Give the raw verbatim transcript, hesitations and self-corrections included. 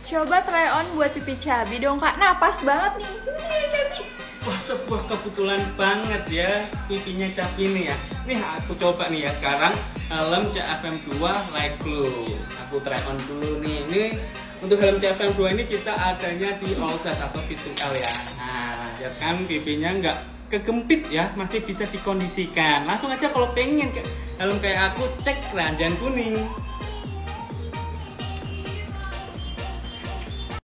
Coba try on buat pipi Cabi dong kak. Nah pas banget nih. Sini Cabi. Wah, sebuah kebetulan banget ya pipinya Cabi ini ya. Nih aku coba nih ya sekarang helm C F M dua Light Blue. Aku try on dulu nih. Ini untuk helm C F M dua ini kita adanya di all size atau V two L ya. Nah, lihat kan pipinya nggak kegempit ya, masih bisa dikondisikan. Langsung aja kalau pengen helm kayak aku, cek keranjang kuning.